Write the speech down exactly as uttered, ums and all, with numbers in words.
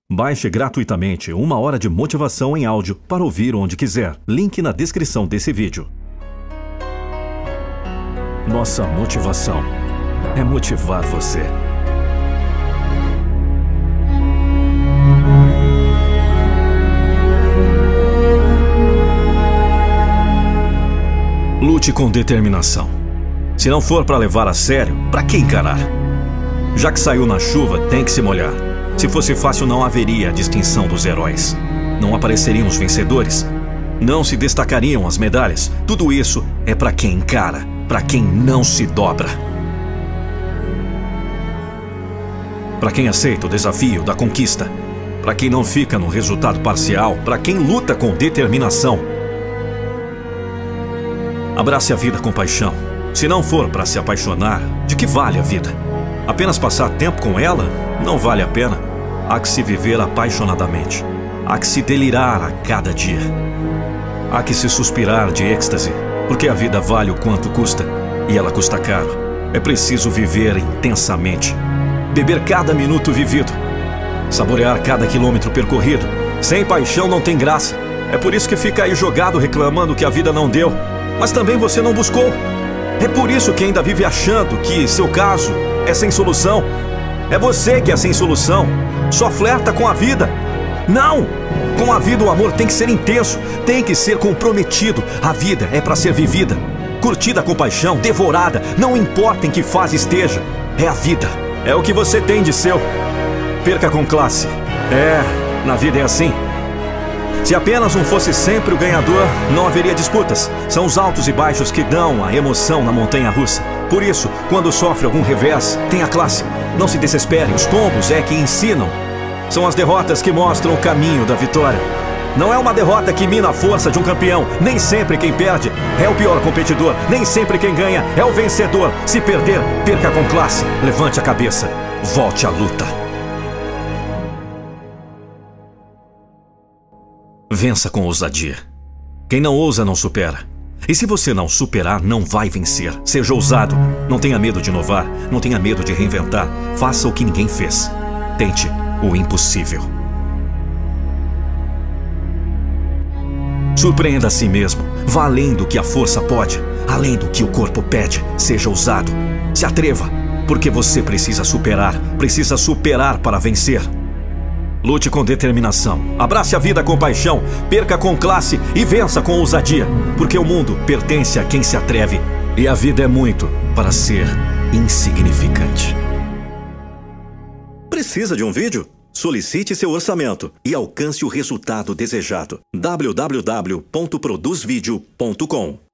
Baixe gratuitamente uma hora de motivação em áudio para ouvir onde quiser. Link na descrição desse vídeo. Nossa motivação é motivar você. Lute com determinação. Se não for para levar a sério, para que encarar? Já que saiu na chuva, tem que se molhar. Se fosse fácil, não haveria a distinção dos heróis. Não apareceriam os vencedores. Não se destacariam as medalhas. Tudo isso é para quem encara, para quem não se dobra. Para quem aceita o desafio da conquista. Para quem não fica no resultado parcial. Para quem luta com determinação. Abrace a vida com paixão. Se não for para se apaixonar, de que vale a vida? Apenas passar tempo com ela não vale a pena. Há que se viver apaixonadamente. Há que se delirar a cada dia. Há que se suspirar de êxtase, porque a vida vale o quanto custa, e ela custa caro. É preciso viver intensamente. Beber cada minuto vivido. Saborear cada quilômetro percorrido. Sem paixão não tem graça. É por isso que fica aí jogado reclamando que a vida não deu. Mas também você não buscou. É por isso que ainda vive achando que seu caso é sem solução. É você que é sem solução. Só flerta com a vida. Não! Com a vida o amor tem que ser intenso. Tem que ser comprometido. A vida é para ser vivida. Curtida com paixão, devorada. Não importa em que fase esteja. É a vida. É o que você tem de seu. Perca com classe. É, na vida é assim. Se apenas um fosse sempre o ganhador, não haveria disputas. São os altos e baixos que dão a emoção na montanha-russa. Por isso, quando sofre algum revés, tenha classe. Não se desespere, os tombos é que ensinam. São as derrotas que mostram o caminho da vitória. Não é uma derrota que mina a força de um campeão. Nem sempre quem perde é o pior competidor. Nem sempre quem ganha é o vencedor. Se perder, perca com classe. Levante a cabeça, volte à luta. Vença com ousadia. Quem não ousa não supera. E se você não superar, não vai vencer. Seja ousado. Não tenha medo de inovar. Não tenha medo de reinventar. Faça o que ninguém fez. Tente o impossível. Surpreenda a si mesmo. Vá além do que a força pode. Além do que o corpo pede. Seja ousado. Se atreva. Porque você precisa superar. Precisa superar para vencer. Lute com determinação, abrace a vida com paixão, perca com classe e vença com ousadia. Porque o mundo pertence a quem se atreve e a vida é muito para ser insignificante. Precisa de um vídeo? Solicite seu orçamento e alcance o resultado desejado. w w w ponto produz vídeo ponto com